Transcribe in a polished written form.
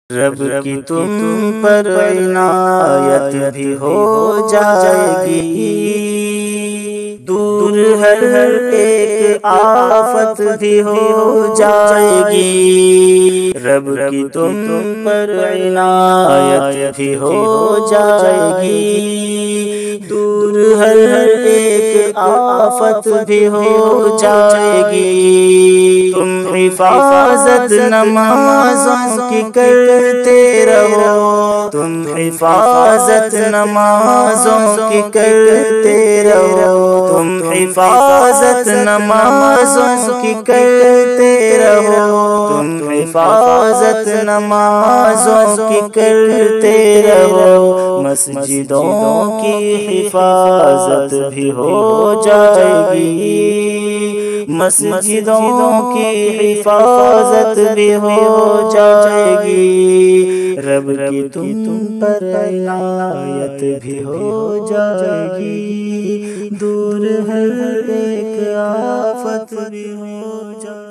رب کی تم پر عنایت بھی ہو جائے گی، دور ہر ایک آفت بھی ہو جائے گی۔ رب کی تم پر عنایت بھی ہو جائے گی، دور ہر ایک آفت بھی ہو جائے گی۔ تم حفاظت نمازوں کی کرتے رہو، تم حفاظت نمازوں کی کرتے رہو، تم حفاظت نمازوں کی کرتے رہو، تم حفاظت نمازوں کی کرتے رہو۔ مسجدوں کی حفاظت بھی ہو جائے گی، مسجدوں کی حفاظت بھی ہو جائے گی۔ رب کی تم پر عنایت بھی ہو جائے گی، دور ہر ایک آفت بھی ہو جائے گی۔